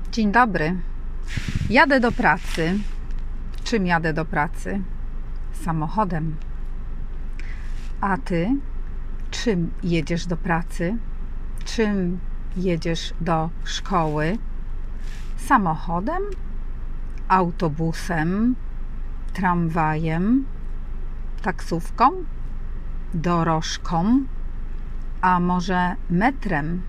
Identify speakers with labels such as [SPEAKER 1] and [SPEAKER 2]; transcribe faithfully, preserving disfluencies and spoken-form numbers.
[SPEAKER 1] Dzień dobry. Jadę do pracy. Czym jadę do pracy? Samochodem. A ty? Czym jedziesz do pracy? Czym jedziesz do szkoły? Samochodem? Autobusem? Tramwajem? Taksówką? Dorożką? A może metrem?